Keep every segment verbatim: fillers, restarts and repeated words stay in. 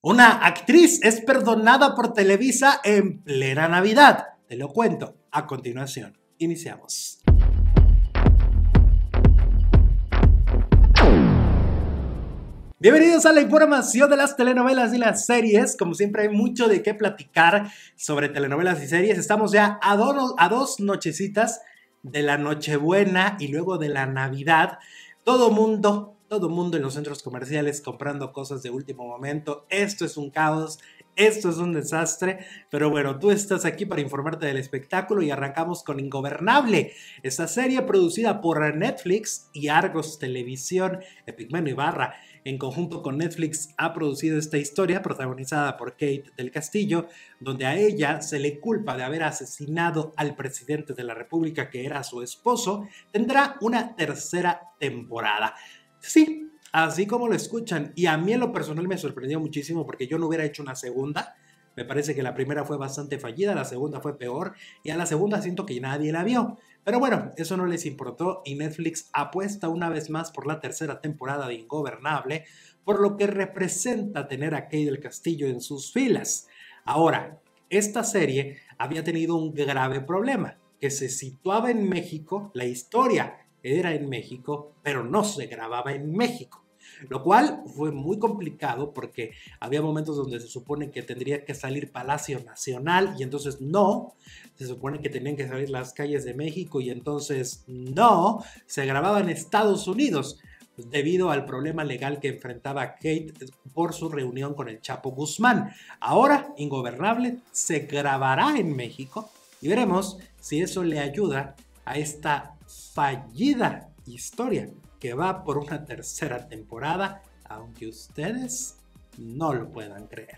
Una actriz es perdonada por Televisa en plena Navidad. Te lo cuento a continuación. Iniciamos. Bienvenidos a la información de las telenovelas y las series. Como siempre hay mucho de qué platicar sobre telenovelas y series. Estamos ya a, do a dos nochecitas de la Nochebuena y luego de la Navidad. Todo mundo... Todo mundo en los centros comerciales comprando cosas de último momento. Esto es un caos, esto es un desastre. Pero bueno, tú estás aquí para informarte del espectáculo y arrancamos con Ingobernable. Esta serie producida por Netflix y Argos Televisión. Epigmenio Ibarra, en conjunto con Netflix, ha producido esta historia protagonizada por Kate del Castillo, donde a ella se le culpa de haber asesinado al presidente de la República, que era su esposo. Tendrá una tercera temporada. Sí, así como lo escuchan, y a mí en lo personal me sorprendió muchísimo porque yo no hubiera hecho una segunda. Me parece que la primera fue bastante fallida, la segunda fue peor y a la segunda siento que nadie la vio. Pero bueno, eso no les importó y Netflix apuesta una vez más por la tercera temporada de Ingobernable, por lo que representa tener a Kate del Castillo en sus filas. Ahora, esta serie había tenido un grave problema, que se situaba en México, la historia era en México, pero no se grababa en México, lo cual fue muy complicado porque había momentos donde se supone que tendría que salir Palacio Nacional y entonces no, se supone que tenían que salir las calles de México y entonces no, se grababa en Estados Unidos debido al problema legal que enfrentaba Kate por su reunión con el Chapo Guzmán. Ahora, Ingobernable se grabará en México y veremos si eso le ayuda a esta fallida historia que va por una tercera temporada, aunque ustedes no lo puedan creer.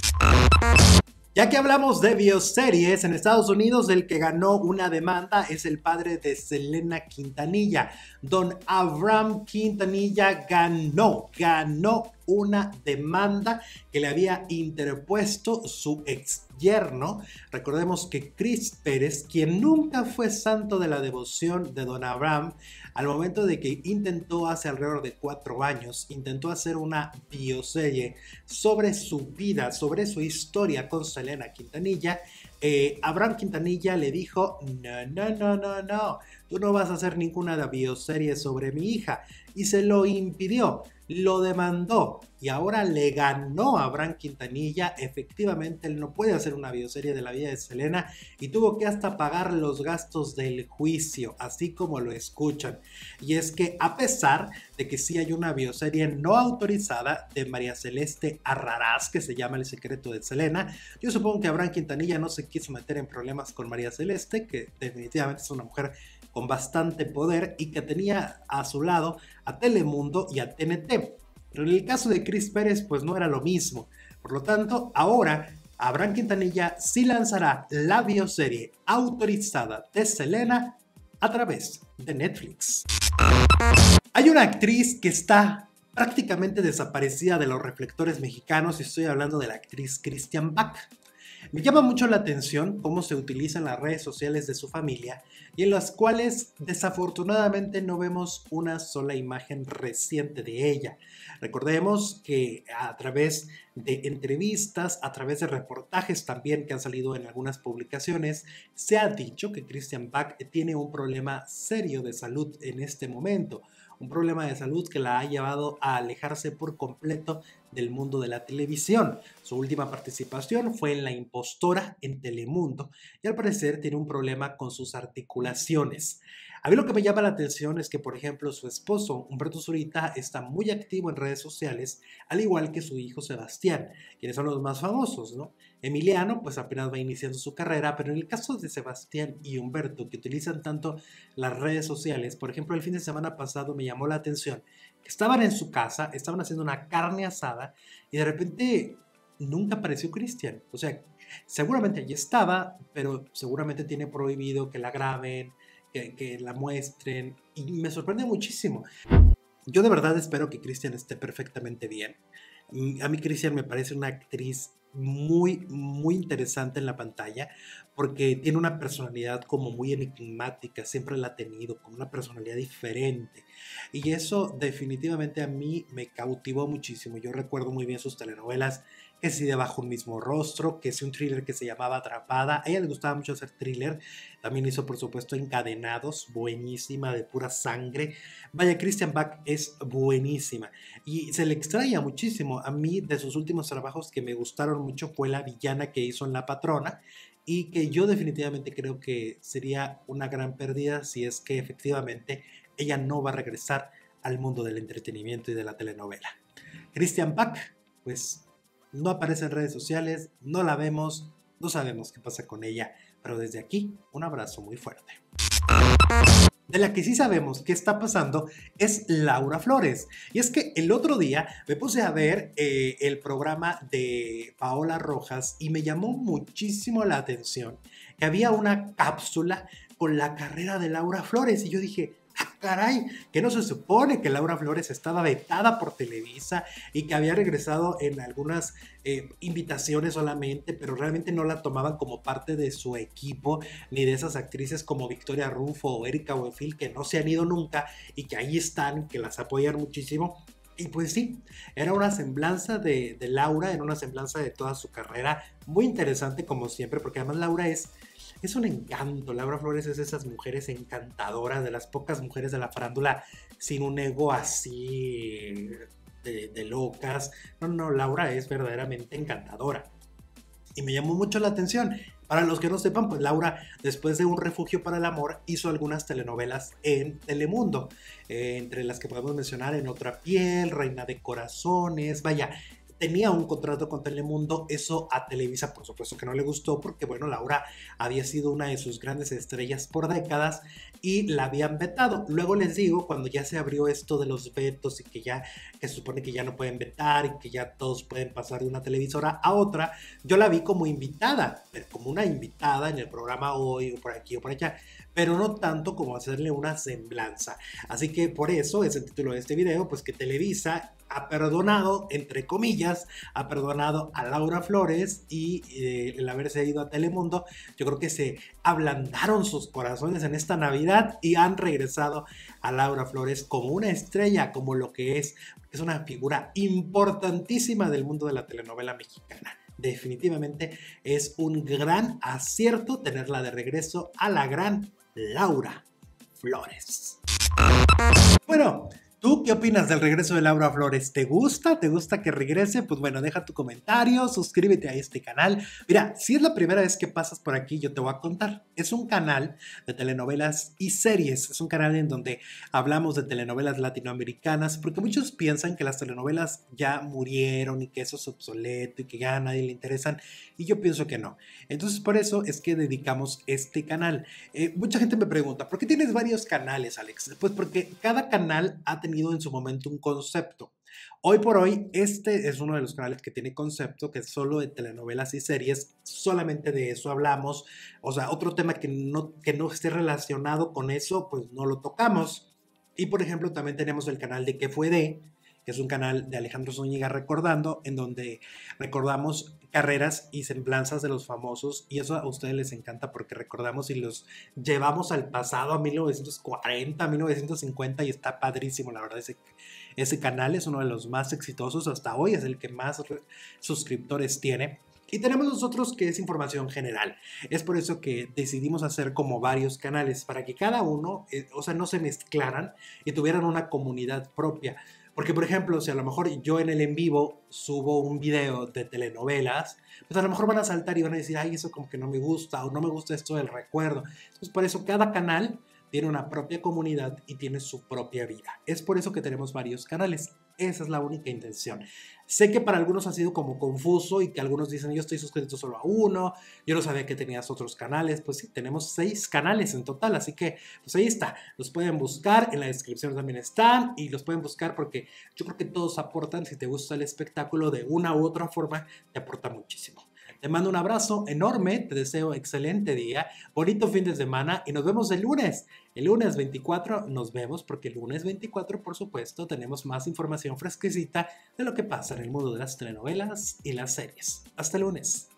Ya que hablamos de bioseries, en Estados Unidos el que ganó una demanda es el padre de Selena Quintanilla. Don Abraham Quintanilla ganó, ganó una demanda que le había interpuesto su ex yerno. Recordemos que Chris Pérez, quien nunca fue santo de la devoción de Don Abraham, al momento de que intentó hace alrededor de cuatro años, intentó hacer una bioserie sobre su vida, sobre su historia con Selena Quintanilla, eh, Abraham Quintanilla le dijo, no, no, no, no, no, tú no vas a hacer ninguna bioserie sobre mi hija, y se lo impidió. Lo demandó y ahora le ganó a Abraham Quintanilla. Efectivamente, él no puede hacer una bioserie de la vida de Selena y tuvo que hasta pagar los gastos del juicio, así como lo escuchan. Y es que a pesar de que sí hay una bioserie no autorizada de María Celeste Arrarás, que se llama El secreto de Selena, yo supongo que Abraham Quintanilla no se quiso meter en problemas con María Celeste, que definitivamente es una mujer con bastante poder y que tenía a su lado a Telemundo y a T N T. Pero en el caso de Chris Pérez, pues no era lo mismo. Por lo tanto, ahora Abraham Quintanilla sí lanzará la bioserie autorizada de Selena a través de Netflix. Hay una actriz que está prácticamente desaparecida de los reflectores mexicanos y estoy hablando de la actriz Christian Bach. Me llama mucho la atención cómo se utilizan las redes sociales de su familia y en las cuales desafortunadamente no vemos una sola imagen reciente de ella. Recordemos que a través de entrevistas, a través de reportajes también que han salido en algunas publicaciones, se ha dicho que Christian Bach tiene un problema serio de salud en este momento. Un problema de salud que la ha llevado a alejarse por completo del mundo de la televisión. Su última participación fue en La Impostora en Telemundo y al parecer tiene un problema con sus articulaciones. A mí lo que me llama la atención es que, por ejemplo, su esposo, Humberto Zurita, está muy activo en redes sociales, al igual que su hijo Sebastián, quienes son los más famosos, ¿no? Emiliano, pues apenas va iniciando su carrera, pero en el caso de Sebastián y Humberto, que utilizan tanto las redes sociales, por ejemplo, el fin de semana pasado me llamó la atención que estaban en su casa, estaban haciendo una carne asada y de repente nunca apareció Christian. O sea, seguramente allí estaba, pero seguramente tiene prohibido que la graben, que, que la muestren y me sorprende muchísimo. Yo de verdad espero que Christian esté perfectamente bien. A mí Christian me parece una actriz muy, muy interesante en la pantalla porque tiene una personalidad como muy enigmática, siempre la ha tenido, con una personalidad diferente. Y eso definitivamente a mí me cautivó muchísimo. Yo recuerdo muy bien sus telenovelas que si de Bajo un mismo rostro, que si un thriller que se llamaba Atrapada. A ella le gustaba mucho hacer thriller, también hizo por supuesto Encadenados, buenísima, de pura sangre. Vaya, Christian Bach es buenísima y se le extraña muchísimo. A mí de sus últimos trabajos que me gustaron mucho fue la villana que hizo en La Patrona, y que yo definitivamente creo que sería una gran pérdida si es que efectivamente ella no va a regresar al mundo del entretenimiento y de la telenovela. Christian Bach, pues no aparece en redes sociales, no la vemos, no sabemos qué pasa con ella, pero desde aquí un abrazo muy fuerte. De la que sí sabemos qué está pasando es Laura Flores. Y es que el otro día me puse a ver eh, el programa de Paola Rojas y me llamó muchísimo la atención que había una cápsula con la carrera de Laura Flores. Y yo dije, ¡ah, caray! Que no se supone que Laura Flores estaba vetada por Televisa y que había regresado en algunas eh, invitaciones solamente, pero realmente no la tomaban como parte de su equipo, ni de esas actrices como Victoria Rufo o Erika Buenfil, que no se han ido nunca y que ahí están, que las apoyan muchísimo. Y pues sí, era una semblanza de, de Laura, era una semblanza de toda su carrera, muy interesante como siempre, porque además Laura es... Es un encanto. Laura Flores es de esas mujeres encantadoras, de las pocas mujeres de la farándula sin un ego así de, de locas. No, no, Laura es verdaderamente encantadora. Y me llamó mucho la atención. Para los que no sepan, pues Laura, después de Un refugio para el amor, hizo algunas telenovelas en Telemundo, eh, entre las que podemos mencionar En otra piel, Reina de corazones, vaya... Tenía un contrato con Telemundo, eso a Televisa por supuesto que no le gustó porque bueno, Laura había sido una de sus grandes estrellas por décadas y la habían vetado. Luego les digo, cuando ya se abrió esto de los vetos y que ya, que se supone que ya no pueden vetar y que ya todos pueden pasar de una televisora a otra, yo la vi como invitada, pero como una invitada en el programa Hoy o por aquí o por allá, pero no tanto como hacerle una semblanza. Así que por eso es el título de este video, pues que Televisa ha perdonado, entre comillas, ha perdonado a Laura Flores y eh, el haberse ido a Telemundo. Yo creo que se ablandaron sus corazones en esta Navidad y han regresado a Laura Flores como una estrella, como lo que es, es una figura importantísima del mundo de la telenovela mexicana. Definitivamente es un gran acierto tenerla de regreso a la gran Laura Flores. Bueno, ¿tú qué opinas del regreso de Laura Flores? ¿Te gusta? ¿Te gusta que regrese? Pues bueno, deja tu comentario, suscríbete a este canal. Mira, si es la primera vez que pasas por aquí, yo te voy a contar. Es un canal de telenovelas y series. Es un canal en donde hablamos de telenovelas latinoamericanas, porque muchos piensan que las telenovelas ya murieron y que eso es obsoleto y que ya a nadie le interesan. Y yo pienso que no. Entonces, por eso es que dedicamos este canal. Eh, mucha gente me pregunta, ¿por qué tienes varios canales, Alex? Pues porque cada canal ha tenido en su momento un concepto. Hoy por hoy, este es uno de los canales que tiene concepto, que es solo de telenovelas y series, solamente de eso hablamos. O sea, otro tema que no, que no esté relacionado con eso, pues no lo tocamos. Y por ejemplo, también tenemos el canal de ¿Qué fue de?, que es un canal de Alejandro Zúñiga Recordando, en donde recordamos carreras y semblanzas de los famosos, y eso a ustedes les encanta porque recordamos y los llevamos al pasado, a mil novecientos cuarenta, mil novecientos cincuenta, y está padrísimo, la verdad. Ese, ese canal es uno de los más exitosos hasta hoy, es el que más suscriptores tiene. Y tenemos nosotros que es información general. Es por eso que decidimos hacer como varios canales, para que cada uno, eh, o sea, no se mezclaran y tuvieran una comunidad propia. Porque, por ejemplo, si a lo mejor yo en el en vivo subo un video de telenovelas, pues a lo mejor van a saltar y van a decir, ay, eso como que no me gusta, o no me gusta esto del recuerdo. Entonces, por eso cada canal tiene una propia comunidad y tiene su propia vida. Es por eso que tenemos varios canales. Esa es la única intención. Sé que para algunos ha sido como confuso y que algunos dicen, yo estoy suscrito solo a uno, yo no sabía que tenías otros canales. Pues sí, tenemos seis canales en total, así que pues ahí está. Los pueden buscar, en la descripción también están, y los pueden buscar porque yo creo que todos aportan. Si te gusta el espectáculo de una u otra forma, te aporta muchísimo. Te mando un abrazo enorme, te deseo excelente día, bonito fin de semana y nos vemos el lunes. El lunes veinticuatro nos vemos porque el lunes veinticuatro, por supuesto, tenemos más información fresquecita de lo que pasa en el mundo de las telenovelas y las series. Hasta el lunes.